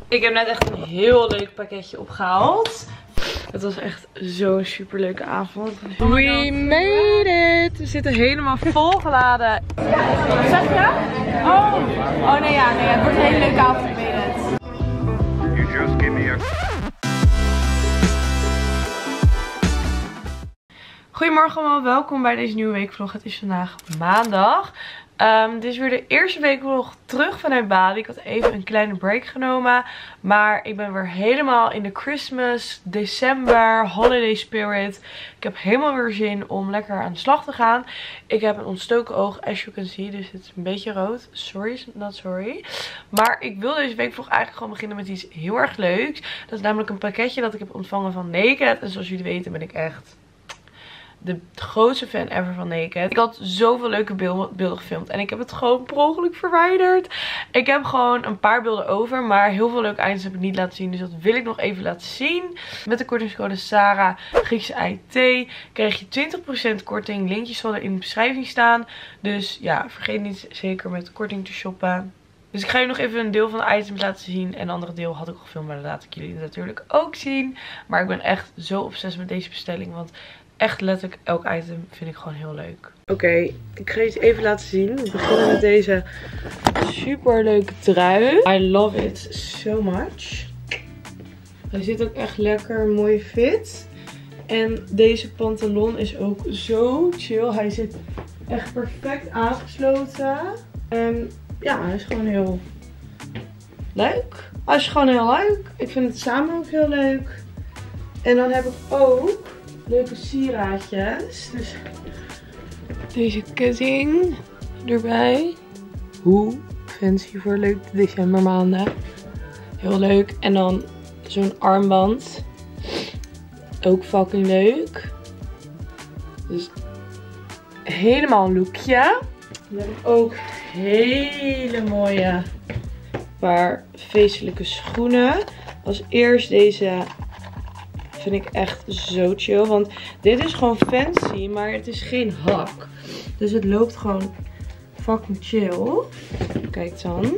Ik heb net echt een heel leuk pakketje opgehaald. Het was echt zo'n super leuke avond. We made it! We zitten helemaal volgeladen. Wat zeg je? Oh nee, ja, het wordt een hele leuke avond. Ik weet het. You just give me a... Goedemorgen allemaal, welkom bij deze nieuwe weekvlog. Het is vandaag maandag. Dit is weer de eerste weekvlog terug vanuit Bali. Ik had even een kleine break genomen. Maar ik ben weer helemaal in de Christmas, december, holiday spirit. Ik heb helemaal weer zin om lekker aan de slag te gaan. Ik heb een ontstoken oog, as you can see. Dus het is een beetje rood. Sorry, not sorry. Maar ik wil deze weekvlog eigenlijk gewoon beginnen met iets heel erg leuks. Dat is namelijk een pakketje dat ik heb ontvangen van Naked. En zoals jullie weten ben ik echt de grootste fan ever van Naked. Ik had zoveel leuke beelden gefilmd. En ik heb het gewoon per ongeluk verwijderd. Ik heb gewoon een paar beelden over. Maar heel veel leuke items heb ik niet laten zien. Dus dat wil ik nog even laten zien. Met de kortingscode Sarah Griekse IT krijg je 20% korting. Linkjes zal er in de beschrijving staan. Dus ja, vergeet niet zeker met korting te shoppen. Dus ik ga je nog even een deel van de items laten zien. En een andere deel had ik al gefilmd. Maar dat laat ik jullie natuurlijk ook zien. Maar ik ben echt zo obsessief met deze bestelling. Want echt letterlijk elk item vind ik gewoon heel leuk. Oké, ik ga je het even laten zien. We beginnen met deze super leuke trui. I love it so much. Hij zit ook echt lekker mooi fit. En deze pantalon is ook zo chill. Hij zit echt perfect aangesloten. En ja, hij is gewoon heel leuk. Hij is gewoon heel leuk. Ik vind het samen ook heel leuk. En dan heb ik ook leuke sieraadjes. Dus deze ketting erbij. Hoe fancy voor leuke decembermaanden. Heel leuk. En dan zo'n armband. Ook fucking leuk. Dus helemaal een lookje. Dan heb ik ook hele mooie paar feestelijke schoenen. Als eerst deze vind ik echt zo chill. Want dit is gewoon fancy, maar het is geen hak. Dus het loopt gewoon fucking chill. Kijk dan.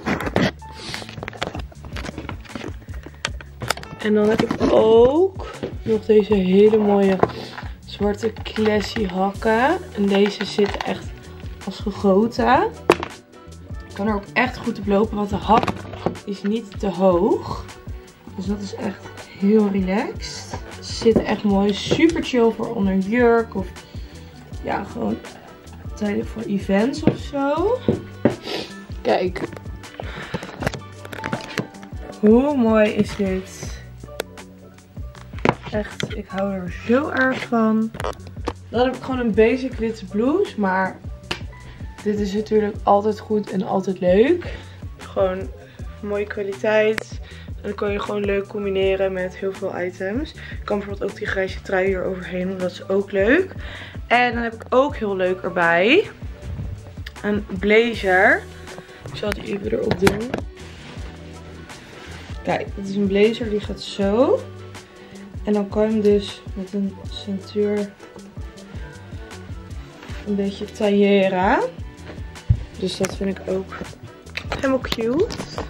En dan heb ik ook nog deze hele mooie zwarte classy hakken. En deze zitten echt als gegoten. Ik kan er ook echt goed op lopen, want de hak is niet te hoog. Dus dat is echt heel relaxed. Ze zitten echt mooi. Super chill voor onder jurk. Of ja, gewoon tijdens voor events of zo. Kijk. Hoe mooi is dit? Echt, ik hou er zo erg van. Dan heb ik gewoon een basic witte blouse. Maar dit is natuurlijk altijd goed en altijd leuk. Gewoon mooie kwaliteit. En dan kan je gewoon leuk combineren met heel veel items. Ik kan bijvoorbeeld ook die grijze trui hier overheen doen. Dat is ook leuk. En dan heb ik ook heel leuk erbij een blazer. Ik zal die even erop doen. Kijk, dit is een blazer. Die gaat zo. En dan kan je hem dus met een centuur een beetje tailleren. Dus dat vind ik ook helemaal cute.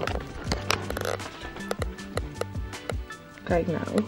Kijk nou.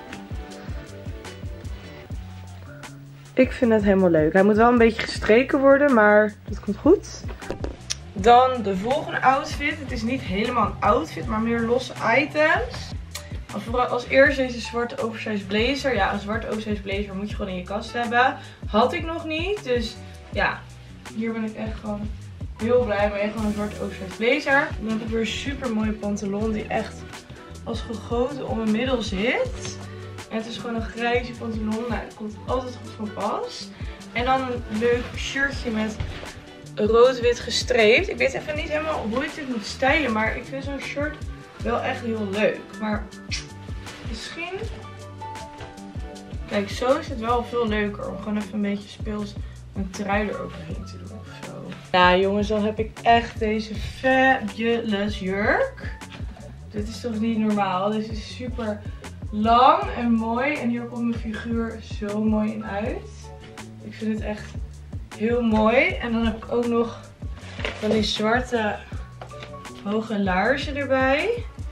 Ik vind het helemaal leuk. Hij moet wel een beetje gestreken worden, maar dat komt goed. Dan de volgende outfit. Het is niet helemaal een outfit, maar meer losse items. Als eerst deze zwarte oversized blazer. Ja, een zwarte oversized blazer moet je gewoon in je kast hebben. Had ik nog niet. Dus ja, hier ben ik echt gewoon heel blij mee. Gewoon een zwarte oversized blazer. Dan heb ik weer een super mooie pantalon die echt als gegoten om mijn middel zit. En het is gewoon een grijze pantalon. Nou, dat komt altijd goed van pas. En dan een leuk shirtje met rood-wit gestreept. Ik weet even niet helemaal hoe ik dit moet stylen. Maar ik vind zo'n shirt wel echt heel leuk. Maar misschien... Kijk, zo is het wel veel leuker. Om gewoon even een beetje speels een trui eroverheen te doen of zo. Nou jongens, dan heb ik echt deze fabulous jurk. Dit is toch niet normaal. Dit is super lang en mooi. En hier komt mijn figuur zo mooi in uit. Ik vind het echt heel mooi. En dan heb ik ook nog van die zwarte hoge laarzen erbij.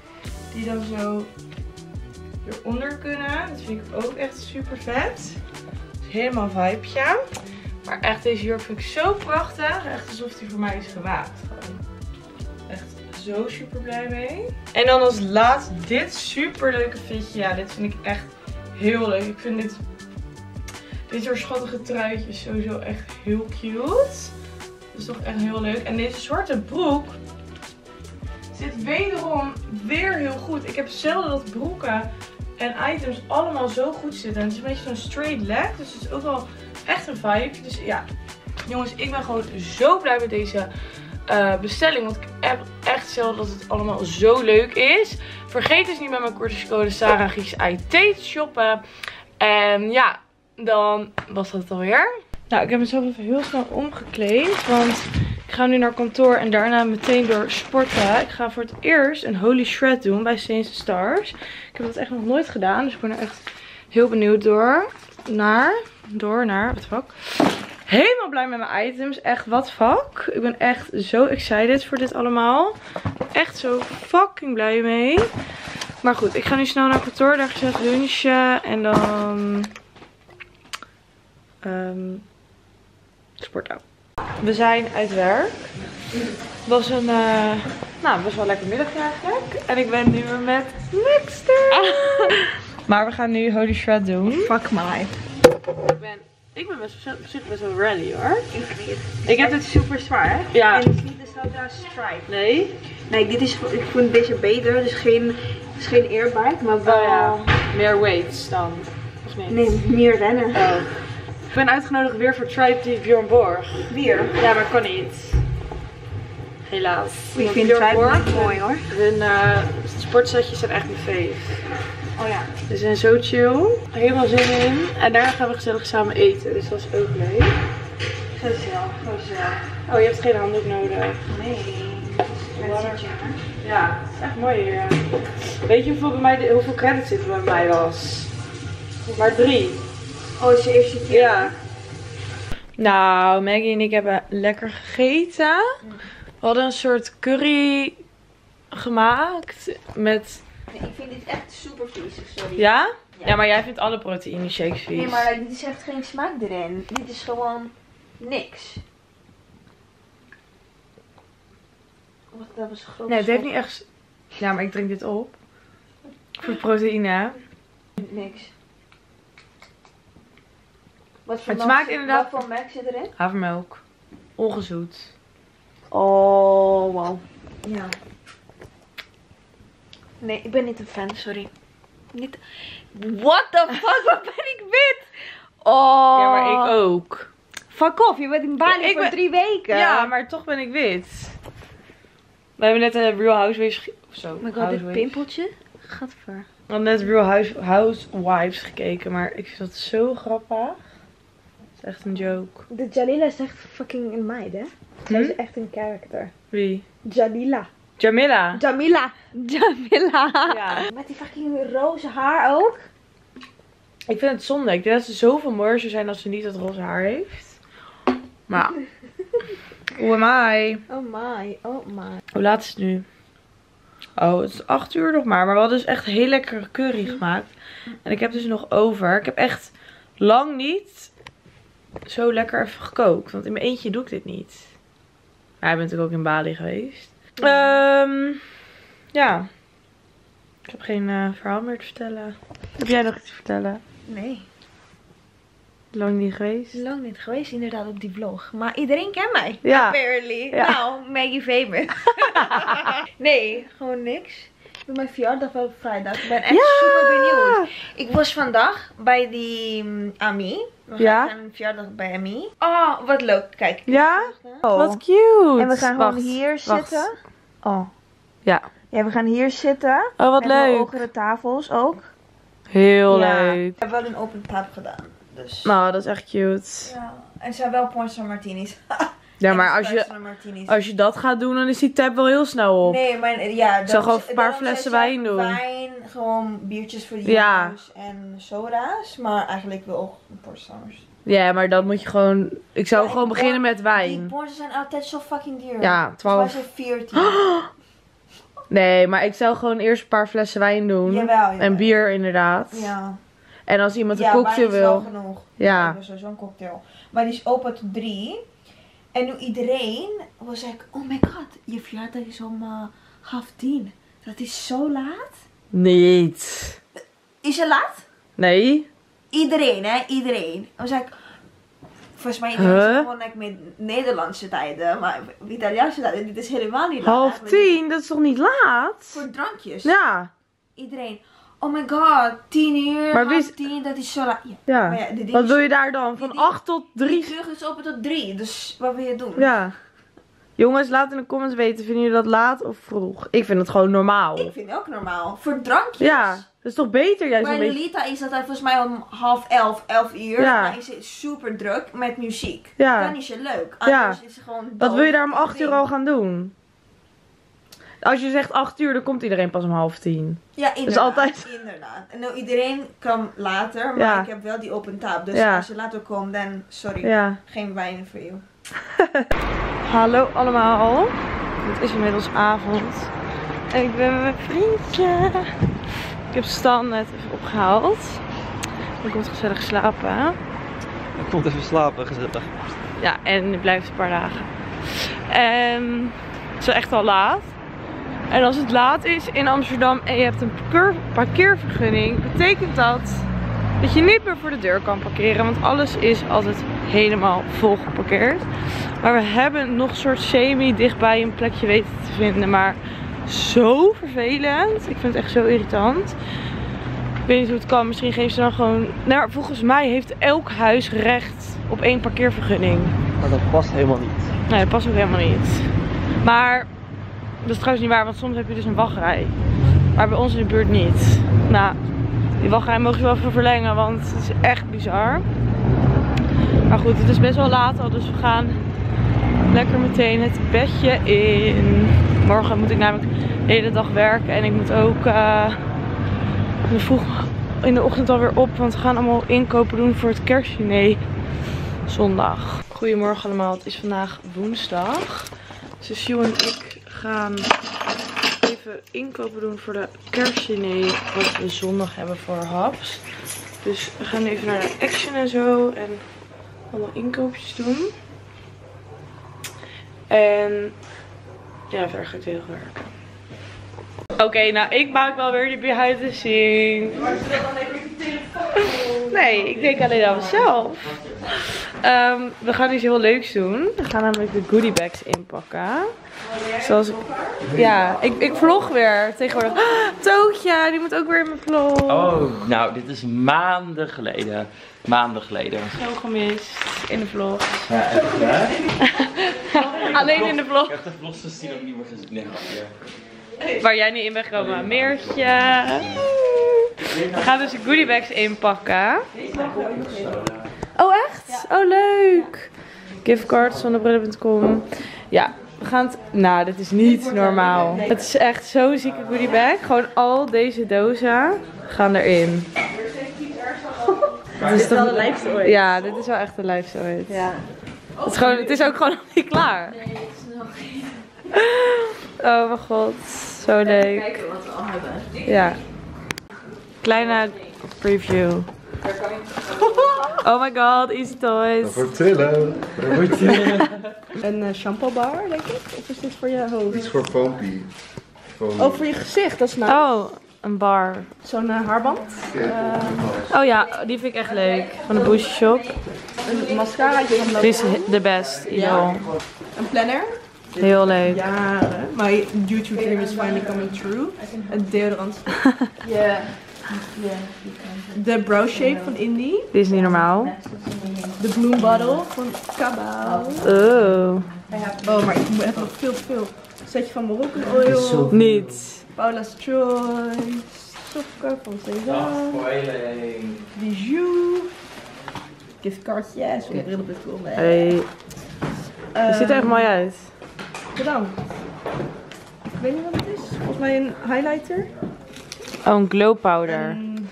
Die dan zo eronder kunnen. Dat vind ik ook echt super vet. Helemaal vibeje. Maar echt, deze jurk vind ik zo prachtig. Echt alsof die voor mij is gewaagd. Gewoon. Echt zo super blij mee. En dan als laatste dit super leuke fitje. Ja, dit vind ik echt heel leuk. Ik vind dit soort schattige truitjes sowieso echt heel cute. Dat is toch echt heel leuk. En deze zwarte broek zit wederom weer heel goed. Ik heb zelden dat broeken en items allemaal zo goed zitten. En het is een beetje zo'n straight leg. Dus het is ook wel echt een vibe. Dus ja, jongens, ik ben gewoon zo blij met deze bestelling. Want ik heb echt zelden dat het allemaal zo leuk is. Vergeet dus niet met mijn kortingscode SarahGigsIT te shoppen. En ja, dan was dat het alweer. Nou, ik heb mezelf even heel snel omgekleed. Want ik ga nu naar kantoor en daarna meteen door sporten. Ik ga voor het eerst een Holy Shred doen bij Saints Stars. Ik heb dat echt nog nooit gedaan. Dus ik ben er echt heel benieuwd naar, wat fuck. Helemaal blij met mijn items. Echt, wat fuck. Ik ben echt zo excited voor dit allemaal. Echt zo fucking blij mee. Maar goed, ik ga nu snel naar kantoor. Daar gezellig lunchen. En dan sporten. We zijn uit werk. Het was een best wel lekker middagje eigenlijk. En ik ben nu weer met Nexter. Maar we gaan nu Holy Shred doen. Fuck my. Ik ben op zich best wel ready hoor. Ik heb het super zwaar, hè? Ja. En het is niet de Zelda Stripe. Nee? Nee, dit is, ik vind deze beter. Dus het is geen airbike, maar wel... Oh ja. Meer weights dan. Of niet? Nee, meer rennen. Oh. Ik ben uitgenodigd weer voor Tribe die Björn Borg. Weer. Ja, maar kan niet. Helaas. Ik Want vind Björn Tribe Borg, niet mooi hoor. hun sportsetjes zijn echt mijn fave. Oh ja. Ze zijn zo chill. Helemaal zin in. En daarna gaan we gezellig samen eten. Dus dat is ook leuk. Gezellig, gezellig. Oh, je hebt geen handdoek nodig. Nee. Ja, het is echt mooi hier. Ja. Weet je hoeveel credits zitten bij mij was? Maar 3. Oh, is je eerste keer? Ja. Nou, Maggie en ik hebben lekker gegeten. We hadden een soort curry gemaakt met... Nee, ik vind dit echt super vies, sorry. Ja? Ja. Ja, maar jij vindt alle proteïne shakes vies. Nee, maar dit is echt geen smaak erin. Dit is gewoon niks. Wat, dat was groot. Nee, het heeft niet echt... Ja, maar ik drink dit op. Voor proteïne. Niks. Wat voor Het melk smaakt zit- inderdaad- Wat voor melk zit erin? Havermelk. Ongezoet. Oh, wow. Ja. Nee, ik ben niet een fan, sorry. Niet... What the fuck, wat ben ik wit? Oh. Ja, maar ik ook. Fuck off, je bent in Bali Ik voor ben- 3 weken. Ja, maar toch ben ik wit. We hebben net een Real Housewives of zo. Oh my god, dit pimpeltje. Gadver. We hadden net Real Housewives gekeken, maar ik vind dat zo grappig. Het is echt een joke. De Jalila is echt fucking een meid, hè? Zij is echt een character. Wie? Jalila. Jamila. Jamila. Jamila. Ja. Met die fucking roze haar ook. Ik vind het zonde. Ik denk dat ze zoveel mooier zou zijn als ze niet dat roze haar heeft. Maar hoe am I? Oh my, oh my. Hoe laat is het nu? Oh, het is 8 uur nog maar. Maar we hadden dus echt heel lekkere curry gemaakt. En ik heb dus nog over. Ik heb echt lang niet zo lekker even gekookt. Want in mijn eentje doe ik dit niet. Maar ik ben natuurlijk ook in Bali geweest. Ja. Ik heb geen verhaal meer te vertellen. Heb jij nog iets te vertellen? Nee, Lang niet geweest? lang niet geweest inderdaad op die vlog. Maar iedereen kent mij. Ja. Apparently. Ja. Nou, Maggie famous. Nee, gewoon niks. Ik doe mijn verjaardag wel op vrijdag. Ik ben echt super benieuwd. Ik was vandaag bij die Ami. We Ja. gaan een verjaardag bij Ami. Oh, wat leuk. Kijk. Ja? Oh. Wat cute. En we gaan Wacht, gewoon hier wacht. zitten. Oh. Ja. Ja, we gaan hier zitten. Oh, wat en we leuk. hogere tafels ook. Heel Ja. leuk. Ik heb wel een open tap gedaan. Dus. Nou, dat is echt cute. Ja. En ze hebben wel portion martinis. Ja, maar als je dat gaat doen, dan is die tab wel heel snel op. Nee, maar ja. Ik zal gewoon een paar daarom flessen zei ze wijn doen. Wijn, gewoon biertjes voor die Ja. jongens en soda's. Maar eigenlijk wil ook een portstangers. Ja, maar dan moet je gewoon... Ik zou Ja, gewoon en beginnen met Die wijn. porties zijn altijd zo fucking duur. Ja, 12. Volgens mij zijn 14. Nee, maar ik zou gewoon eerst een paar flessen wijn doen. Jawel. En bier inderdaad. Ja. En als iemand een Ja, cocktail wijn is wel wil. genoeg. Ja. Dus sowieso een cocktail. Maar die is open tot 3. En nu iedereen was like, oh my god, je verjaardag is om 9:30. Dat is zo laat. Niet. Is het laat? Nee. Iedereen, hè? Iedereen. Was like, volgens mij iedereen is gewoon like, met Nederlandse tijden. Maar Italiaanse tijden, dit is helemaal niet laat. 9:30, dat is toch niet laat? Voor drankjes. Ja. Iedereen. Oh my god, 10:00, Maar wie is- 10:30, dat is zo laat. Ja. Ja. Maar ja, de ding Wat is- wil je daar dan? Van die- 8 tot 3? Die terug is open tot 3, dus wat wil je doen? Ja. Jongens, laat in de comments weten, vinden jullie dat laat of vroeg? Ik vind het gewoon normaal. Ik vind het ook normaal. Voor drankjes. Ja, dat is toch beter juist Bij een beetje. Lolita is dat volgens mij om 10:30, 11:00. Ja. Dan is het super druk met muziek. Ja. Dan is het leuk. Ja. Anders is het gewoon Wat dood. wil je daar om 8 uur al gaan doen? Als je zegt 8 uur, dan komt iedereen pas om 9:30. Ja, inderdaad. altijd- Inderdaad. En nou, iedereen kan later, maar Ja. ik heb wel die open tab. Dus Ja. als je later komt, dan sorry. Ja. Geen wijn voor jou. Hallo allemaal. Het is inmiddels avond. En ik ben met mijn vriendje. Ik heb Stan net even opgehaald. Ik komt gezellig slapen. Ik komt even slapen, gezellig. Ja, en het blijft een paar dagen. En het is echt al laat. En als het laat is in Amsterdam en je hebt een parkeervergunning, betekent dat je niet meer voor de deur kan parkeren. Want alles is altijd helemaal vol geparkeerd. Maar we hebben nog een soort semi dichtbij een plekje weten te vinden. Maar zo vervelend. Ik vind het echt zo irritant. Ik weet niet hoe het kan. Misschien geven ze dan gewoon... Nou, volgens mij heeft elk huis recht op 1 parkeervergunning. Maar dat past helemaal niet. Nee, dat past ook helemaal niet. Maar dat is trouwens niet waar, want soms heb je dus een wachtrij. Maar bij ons in de buurt niet. Nou, die wachtrij mogen ze wel even verlengen, want het is echt bizar. Maar goed, het is best wel laat al, dus we gaan lekker meteen het bedje in. Morgen moet ik namelijk de hele dag werken en ik moet ook vroeg in de ochtend alweer op, want we gaan allemaal inkopen doen voor het kerstdiner zondag. Goedemorgen allemaal, het is vandaag woensdag. Dus Sjoe en ik gaan even inkopen doen voor de kerstdiner wat we zondag hebben voor Haps. Dus we gaan even naar de Action en zo en allemaal inkoopjes doen. En ja, verder ga ik heel werken. Oké, nou ik maak wel weer die behind the scene. Maar ze wil dan even je telefoon. Nee, ik denk alleen aan mezelf. We gaan iets heel leuks doen. We gaan namelijk de goodie bags inpakken. Zoals ik vlog weer tegenwoordig. Tootje, die moet ook weer in mijn vlog. Oh, nou, dit is maanden geleden. Maanden geleden. Zo gemist in de vlog. Ja, echt hè? Alleen in de vlog. Ik heb de vlogs dus die nog niet meer gezien. Nee, ja. Waar jij niet in bent gekomen. Meertje. We gaan dus de goodie bags inpakken. Oh echt? Oh leuk. Giftcards van debrillen.com. Ja, we gaan het... Nou, dit is niet normaal. Het is echt zo'n zieke goodie bag. Gewoon al deze dozen gaan erin. Dit is wel de lijfste ooit. Ja, dit is wel echt de lijfste ooit. Ja. Het is ook gewoon nog niet klaar. Nee, het is nog niet. Oh mijn god, zo leuk. Kijken wat we al hebben. Ja. Kleine preview. Oh my god, Easy Toys. Vertellen. Een shampoo bar, denk ik? Of is dit voor je hoofd? Iets voor Pompie. Oh, voor je gezicht, dat is nou. Oh, een bar. Zo'n haarband. Oh ja, die vind ik echt leuk. Van de Bushy Shop. Een mascaraatje van Die is de best. Ja. Een planner. Heel leuk. Jaren. My YouTube dream is finally coming true. Een deodorant. Ja. De brow shape van Indie. Die is niet normaal. De bloom bottle van Cabal. Oh. Oh, maar ik heb nog veel te veel. Setje van Moroccan oil. Niet. Paula's Choice. Sokken van Cezanne. Bijou. Giftcardjes van brillen.com. Hey. Het ziet er echt mooi uit. Bedankt. Ik weet niet wat het is. Volgens mij een highlighter. Oh, een glow powder. Een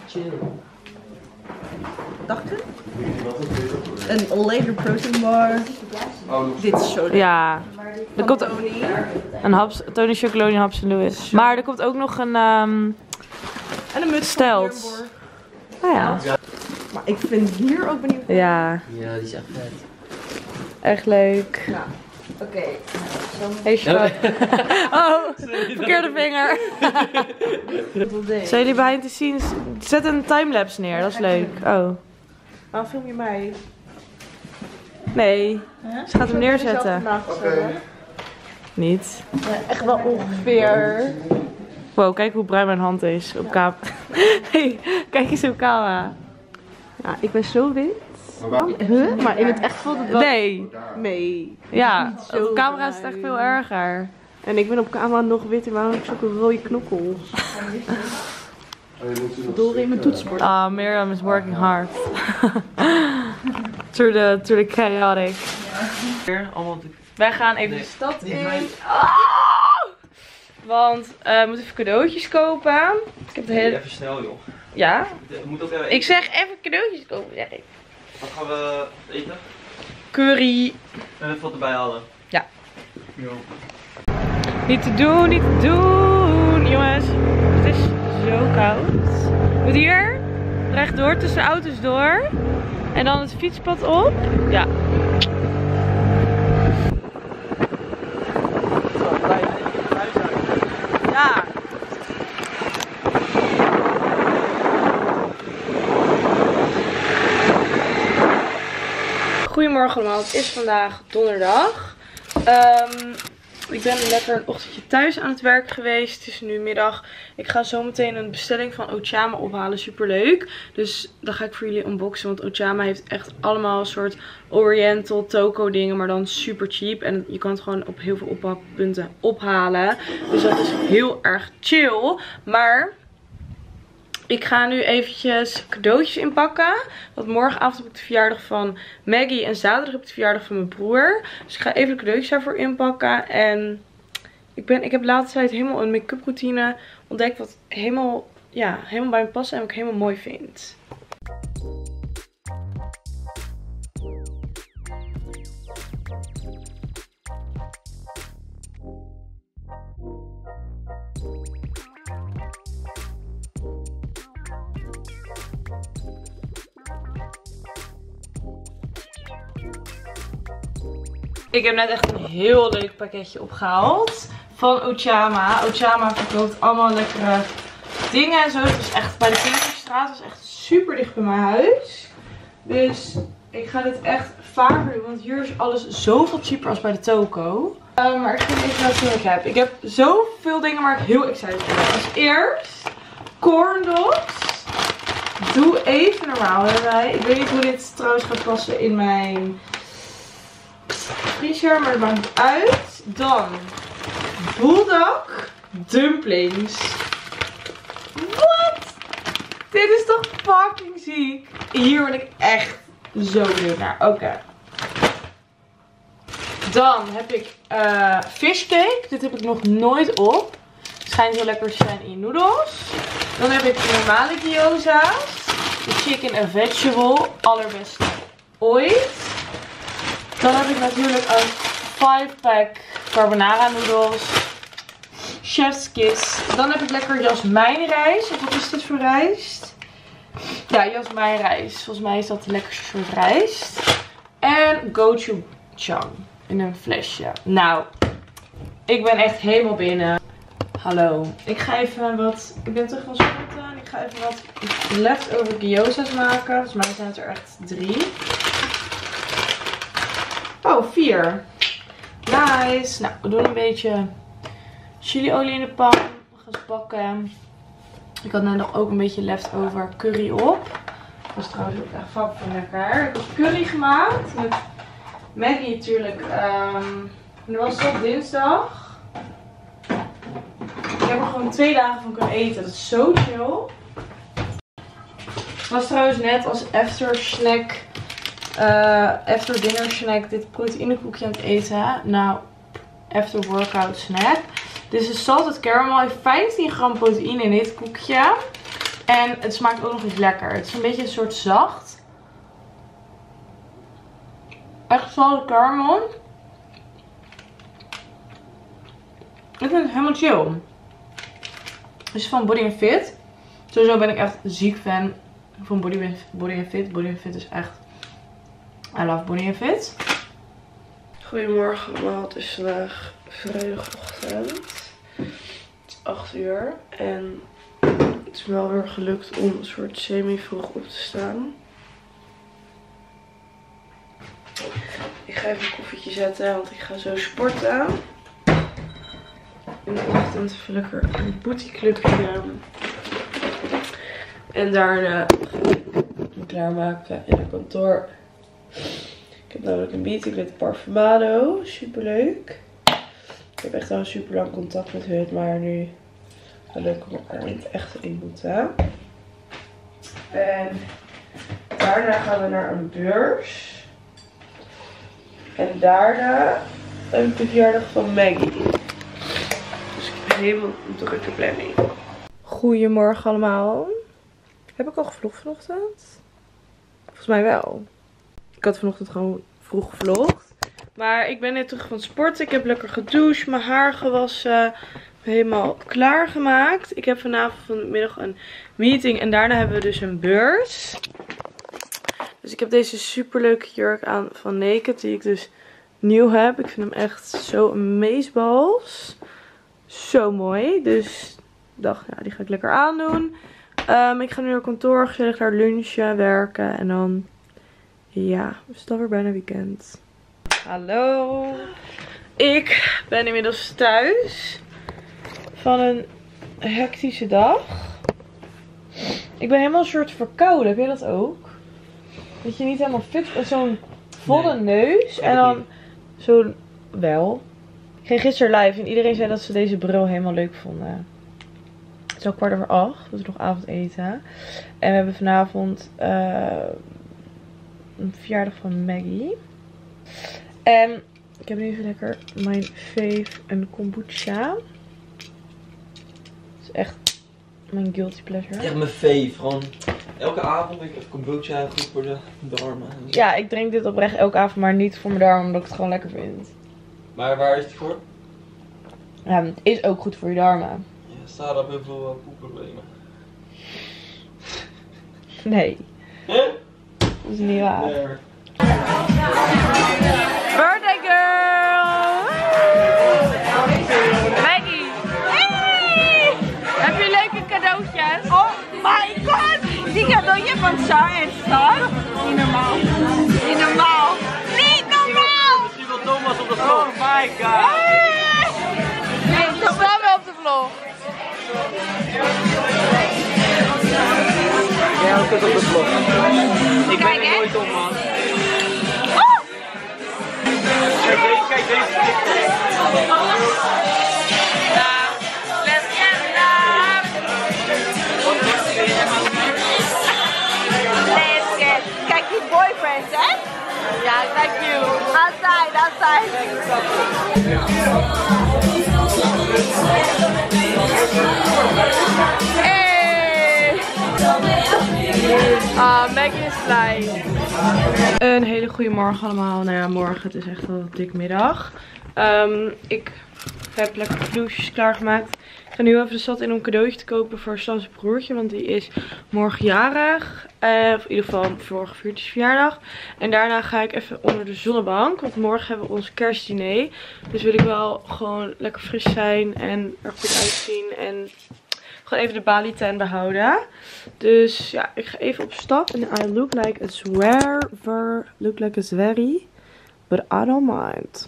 dachten. Een laser protein bar. Dit is zo leuk. Ja. Er komt een haps, Tony Chocolonely Haps & Louis. Maar er komt ook nog een En een muts Stelt. Oh ja. Maar ik vind hier ook benieuwd. Ja, Ja, die is echt vet. echt leuk. Oké. Hey schat. Oh, verkeerde vinger. Zijn jullie behind the scenes? Zet een timelapse neer, dat is leuk. Oh. Waarom film je mij? Nee, ze gaat hem neerzetten. Oké. Niet. Echt wel ongeveer. Wow, kijk hoe bruin mijn hand is op camera. Hey, kijk eens op camera. Ja, ik ben zo wit. Huh? Maar in het echt valt het wel Nee. mee. Ja, Zo op camera is het echt bruin. veel erger. En ik ben op camera nog witter, waarom heb ik zulke rode knokkels? Door in mijn toetsenbord. Ah, Miriam is working hard. through the chaotic. Wij gaan even de stad in. Want we moeten even cadeautjes kopen. Ik heb de hele... Even snel joh. Ja? We moeten ook even Ik zeg even cadeautjes kopen, zeg ik. Wat gaan we eten? Curry. En even wat erbij halen. Ja. Jo. Niet te doen, niet te doen. Jongens, het is zo koud. Je moet hier rechtdoor tussen de auto's door. En dan het fietspad op. Ja. Ja. Goedemorgen allemaal, het is vandaag donderdag. Ik ben lekker een ochtendje thuis aan het werk geweest. Het is nu middag. Ik ga zo meteen een bestelling van Ochama ophalen. Super leuk. Dus dat ga ik voor jullie unboxen. Want Ochama heeft echt allemaal een soort Oriental toko dingen. Maar dan super cheap. En je kan het gewoon op heel veel ophaalpunten ophalen. Dus dat is heel erg chill. Maar... ik ga nu eventjes cadeautjes inpakken. Want morgenavond heb ik de verjaardag van Maggie. En zaterdag heb ik de verjaardag van mijn broer. Dus ik ga even de cadeautjes daarvoor inpakken. En ik heb de laatste tijd helemaal een make-up routine ontdekt. Wat helemaal bij me past en wat ik helemaal mooi vind. Ik heb net echt een heel leuk pakketje opgehaald van Ochama. Ochama verkoopt allemaal lekkere dingen en zo. Het is echt bij de Kinkerstraat. Het is echt super dicht bij mijn huis. Dus ik ga dit echt vaker doen. Want hier is alles zoveel cheaper als bij de toko. Maar ik ga even laten zien wat ik heb. Ik heb zoveel dingen waar ik heel excited voor ben. Als eerst corn dogs. Doe even normaal erbij. Ik weet niet hoe dit trouwens gaat passen in mijn... vriezer, maar dat maakt niet uit. Dan bulldog dumplings. Wat? Dit is toch fucking ziek. Hier ben ik echt zo benieuwd naar. Oké. Dan heb ik fishcake. Dit heb ik nog nooit op. Het schijnt heel lekker te zijn in noedels. Dan heb ik normale gyoza's. De chicken and vegetable. Allerbeste ooit. Dan heb ik natuurlijk een 5-pack carbonara noedels. Chef's Kiss. Dan heb ik lekker jasmijnrijst. Of wat is dit voor rijst? Ja, jasmijnrijst. Volgens mij is dat de lekkerste soort rijst. En gochujang in een flesje. Nou, ik ben echt helemaal binnen. Hallo. Ik ga even wat... ik ben terug van sporten. En ik ga even wat leftover gyoza's maken. Volgens mij zijn het er echt 3. Oh, 4. Nice. Nou, we doen een beetje chiliolie in de pan. We gaan ze bakken. Ik had net nog ook een beetje leftover curry op. Dat is trouwens ook echt fucking lekker. Ik heb curry gemaakt. Met Maggie natuurlijk. Dat was op dinsdag. Ik heb er gewoon 2 dagen van kunnen eten. Dat is zo chill. Het was trouwens net als after snack. After dinner snack dit proteïnekoekje aan het eten. Nou, after workout snack. Dit is salted caramel. Heeft 15 gram proteïne in dit koekje. En het smaakt ook nog eens lekker. Het is een beetje een soort zacht. Echt salted caramel. Ik vind het helemaal chill. Het is van Body & Fit. Sowieso ben ik echt ziek fan van Body & Fit. Body & Fit is echt... I love Body & Fit. Goedemorgen allemaal. Het is vandaag vrijdagochtend. Het is 8 uur. En het is me wel weer gelukt om een soort semi-vroeg op te staan. Ik ga even een koffietje zetten, want ik ga zo sporten. In de ochtend even lekker een bootclubje. En daarna ga ik me klaarmaken in het kantoor. Ik heb namelijk een meeting met Parfumado. Super leuk. Ik heb echt al een super lang contact met hun, maar nu wel leuk om elkaar in het echt te ontmoeten. En daarna gaan we naar een beurs. En daarna heb ik de verjaardag van Maggie. Dus ik heb helemaal een drukke planning. Goedemorgen allemaal. Heb ik al gevlogd vanochtend? Volgens mij wel. Ik had vanochtend gewoon vroeg gevlogd. Maar ik ben net terug van het sporten. Ik heb lekker gedoucht, mijn haar gewassen. Helemaal klaargemaakt. Ik heb vanmiddag een meeting en daarna hebben we dus een beurs. Dus ik heb deze super leuke jurk aan van Naked, die ik dus nieuw heb. Ik vind hem echt zo amazeballs. Zo mooi. Dus ik dacht, ja, die ga ik lekker aandoen. Ik ga nu naar kantoor, gezellig daar lunchen, werken en dan, ja, het is dan weer bijna weekend. Hallo. Ik ben inmiddels thuis van een hectische dag. Ik ben helemaal een soort verkouden, heb jij dat ook? Dat je niet helemaal fit bent, zo'n volle neus en dan zo'n, wel. Ik ging gisteren live en iedereen zei dat ze deze bril helemaal leuk vonden. Het is al 7:15, we moeten nog avondeten. En we hebben vanavond een verjaardag van Maggie. En ik heb nu even lekker mijn fave, een kombucha. Het is echt mijn guilty pleasure. Echt mijn fave. Gewoon elke avond denk ik even kombucha, goed voor de darmen. Ja, ik drink dit oprecht elke avond, maar niet voor mijn darmen, omdat ik het gewoon lekker vind. Maar waar is het voor? Ja, het is ook goed voor je darmen. Ja, staat op heel veel poepproblemen. Nee. Huh? Dat is niet waar. Nee. Birthday girl! Maggie! Hey! Heb je leuke cadeautjes? Oh my god! Die cadeautje van Char en Star. Niet normaal. Niet normaal. Niet normaal! Misschien wel Thomas op de vlog. Oh my god! Nee, we staan wel op de vlog. Ja, ook op de vlog. Ik ben er nooit op, man. Oh! Kijk deze. Kijk die boyfriends, hè? Ja, thank you. Outside. Hey! Maggie is blij. Een hele goede morgen allemaal. Nou ja, morgen, het is echt wel een dik middag. Ik heb lekker douches klaargemaakt. Ik ga nu even de stad in om een cadeautje te kopen voor Stan's broertje. Want die is morgen jarig. Of in ieder geval vorige verjaardag. En daarna ga ik even onder de zonnebank. Want morgen hebben we ons kerstdiner. Dus wil ik wel gewoon lekker fris zijn. En er goed uitzien. En gewoon even de Bali tent behouden. Dus ja, ik ga even op stap. En I look like a swearer. Look like a zwerry. But I don't mind.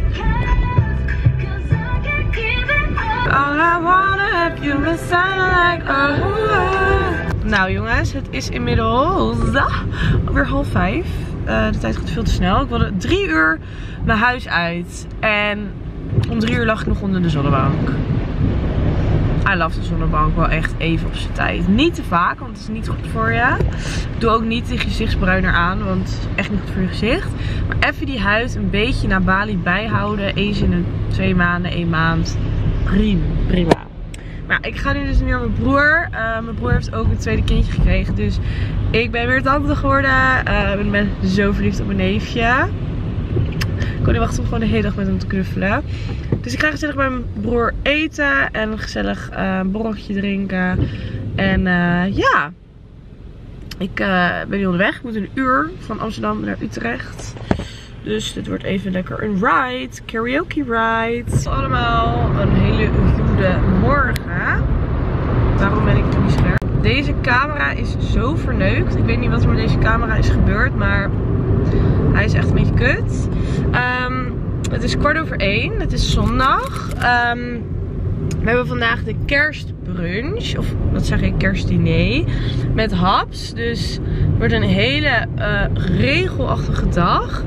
All I wanna have you inside like Nou jongens, het is inmiddels weer 4:30. De tijd gaat veel te snel. Ik wilde 3 uur mijn huis uit. En om 3 uur lag ik nog onder de zonnebank. I love de zonnebank wel echt even op zijn tijd. Niet te vaak, want het is niet goed voor je. Doe ook niet die gezichtsbruiner aan, want het is echt niet goed voor je gezicht. Maar even die huid een beetje naar Bali bijhouden. Eens in 2 maanden, 1 maand. Prima. Maar ja, ik ga nu dus naar mijn broer. Mijn broer heeft ook een tweede kindje gekregen. Dus ik ben weer tante geworden. Ik ben zo verliefd op mijn neefje. Ik kan niet wachten om gewoon de hele dag met hem te knuffelen. Dus ik ga gezellig bij mijn broer eten en gezellig een borreltje drinken. En ja, ik ben nu onderweg. Ik moet een uur van Amsterdam naar Utrecht. Dus dit wordt even lekker een ride. Karaoke ride. Allemaal een hele goede morgen. Waarom ben ik nog niet scherp? Deze camera is zo verneukt. Ik weet niet wat er met deze camera is gebeurd. Maar hij is echt een beetje kut. Het is 12:15. Het is zondag. We hebben vandaag de kerstbrunch. Of wat zeg ik? Kerstdiner. Met haps. Dus het wordt een hele regelachtige dag.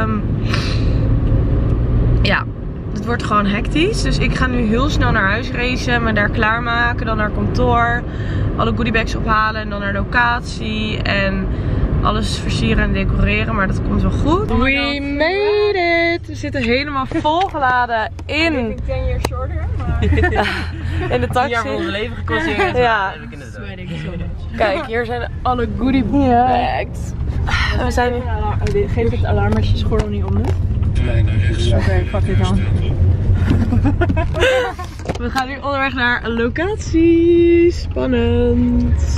Ja, het wordt gewoon hectisch. Dus ik ga nu heel snel naar huis racen. Me daar klaarmaken. Dan naar kantoor. Alle goodiebags ophalen. En dan naar locatie. En alles versieren en decoreren. Maar dat komt wel goed. We made it! We zitten helemaal volgeladen in... Ik denk 10 years shorter, maar... in de taxi. 10 jaar voor mijn leven geconsumeerd. Ja. Kijk, hier zijn alle goodie bags. We zijn nu... Geef het alarm als je schorrel niet om doet. Oké, pak dit dan. We gaan nu onderweg naar een locatie. Spannend.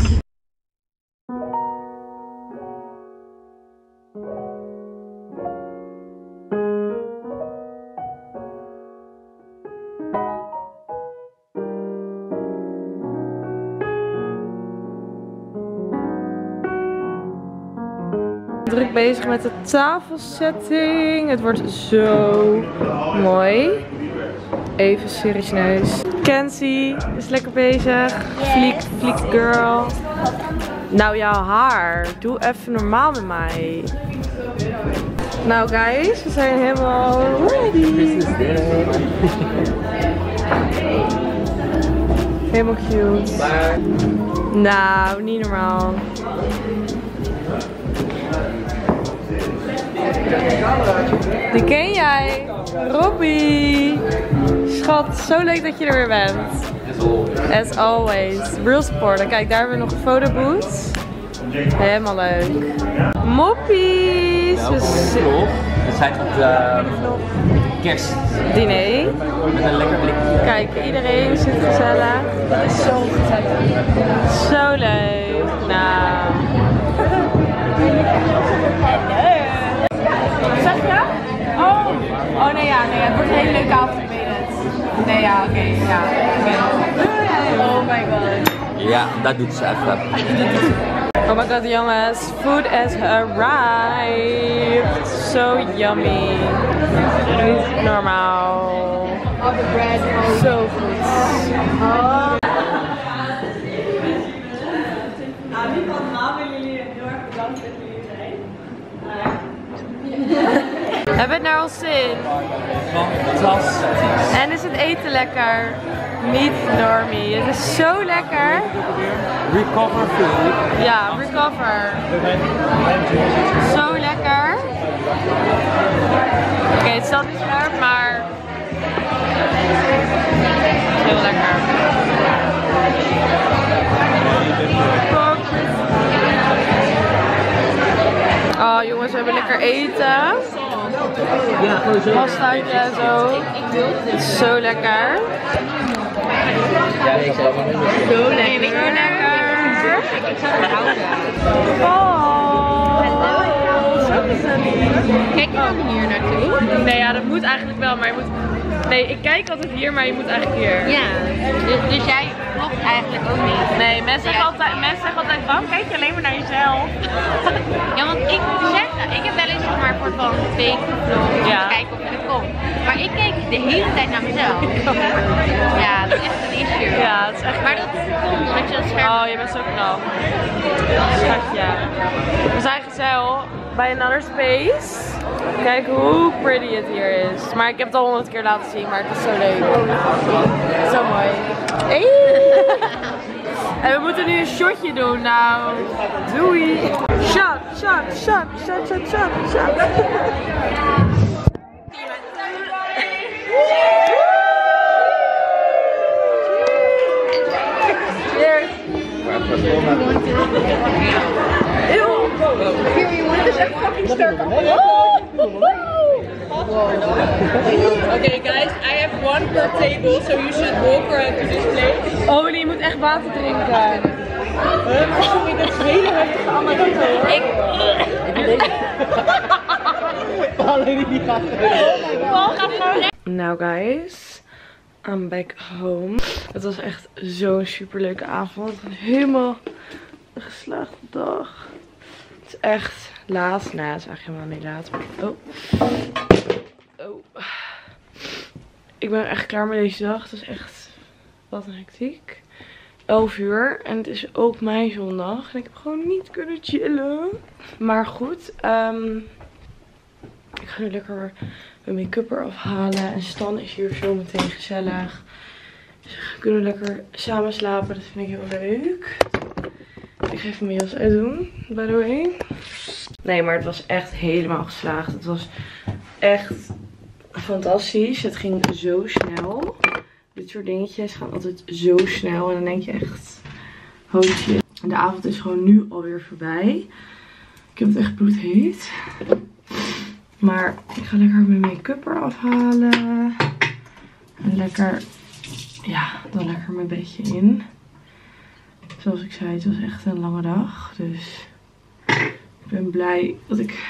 Druk bezig met de tafelsetting. Het wordt zo mooi. Even serieus. Kenzie is lekker bezig. Fliek girl. Nou, jouw haar. Doe even normaal met mij. Nou guys, we zijn helemaal ready. Helemaal cute. Nou, niet normaal. Die ken jij, Robbie. Schat, zo leuk dat je er weer bent. As always. Real supporter. Kijk, daar hebben we nog een fotobooth. Helemaal leuk. Moppies. We zijn op de kerstdiner. Met een lekker blikje. Kijk, iedereen zit gezellig. Dat is zo gezellig. Zo leuk. Nou. Zeg je? Oh nee, ja, het wordt een hele leuke avond, ik weet het. Nee, ja, oké, ja. Oh my god. Ja, dat doet ze even. Oh my god, jongens. Food has arrived. So yummy. Niet normaal. Zo goed. Hebben we het naar ons zin? Fantastisch. En is het eten lekker? Niet normie. Het is zo lekker. Recover food. Ja, recover. Zo lekker. Oké, het staat niet scherp, maar heel lekker. Oh jongens, we hebben lekker eten. Pastaatje en zo. Het is zo lekker. Zo lekker. Oh. Kijk je dan hier naartoe? Nee, ja, dat moet eigenlijk wel, maar je moet... Nee, ik kijk altijd hier, maar je moet eigenlijk hier. Ja, dus jij vlogt eigenlijk ook niet? Nee, mensen zeggen altijd, waarom kijk je alleen maar naar jezelf? Ja, want ik moet zeggen, ik heb wel eens zeg maar voor van een week gevlogd om te kijken of het komt. Maar ik keek de hele tijd naar mezelf. Ja, dat is echt een issue. Ja, dat is echt... Maar dat komt omdat je dat scherm... Oh, je bent zo knap. Schatje. We zijn gezellig bij Another Space. Kijk hoe pretty het hier is. Maar ik heb het al 100 keer laten zien, maar het is zo leuk. Zo mooi. Hey. En we moeten nu een shotje doen, nou. Doei. Shot, shot, shot, shot, shot, shot, shot. Cheers. Eeuw. Het is echt fucking sterk. Okay guys, I have one per table, so you should walk around to this place. Oh, nee, je moet echt water drinken. Maar sorry, dat is hele heftige amaretto hoor. Nou guys, I'm back home. Het was echt zo'n super leuke avond. Het was helemaal een geslaagde dag. Het is echt laat. Nou, het is eigenlijk helemaal niet laat. Maar... Oh. Ik ben echt klaar met deze dag. Het is echt wat een hectiek. 11 uur. En het is ook mijn zondag. En ik heb gewoon niet kunnen chillen. Maar goed. Ik ga nu lekker mijn make-up eraf halen. En Stan is hier zo meteen gezellig. Dus we kunnen lekker samen slapen. Dat vind ik heel leuk. Ik ga even mijn jas uitdoen. By the way. Nee, maar het was echt helemaal geslaagd. Het was echt fantastisch. Het ging zo snel. Dit soort dingetjes gaan altijd zo snel. En dan denk je echt, holy shit. En de avond is gewoon nu alweer voorbij. Ik heb het echt bloedheet. Maar ik ga lekker mijn make-up eraf halen. En lekker, ja, dan lekker mijn bedje in. Zoals ik zei, het was echt een lange dag. Dus ik ben blij dat ik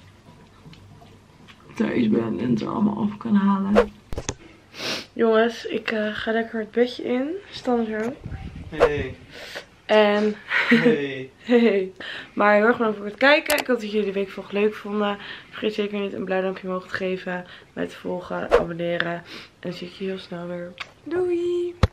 thuis ben en het er allemaal af kan halen. Jongens, ik ga lekker het bedje in. Stan zo. Hey. En Hey. hey. Maar heel erg bedankt voor het kijken. Ik hoop dat jullie de weekvlog leuk vonden. Vergeet zeker niet een blauw duimpje omhoog te geven. Mij te volgen, abonneren. En dan zie ik je heel snel weer. Doei!